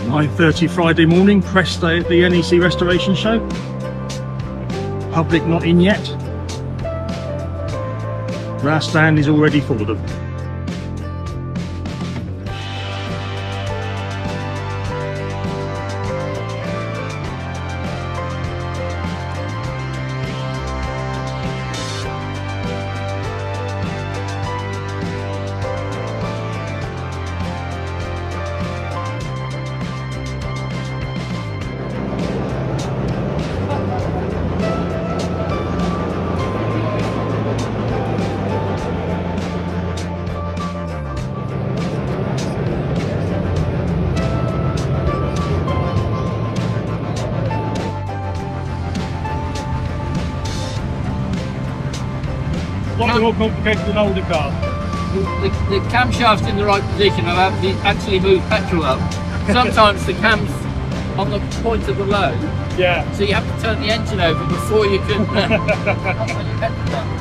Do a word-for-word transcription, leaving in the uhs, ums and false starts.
nine thirty Friday morning, press day at the N E C Restoration Show. Public not in yet. Our stand is all ready for them. What's more complicated than older cars? The, the camshaft's in the right position. I've actually, actually moved petrol up. Sometimes the cam's on the point of the load. Yeah. So you have to turn the engine over before you can uh, put your petrol up.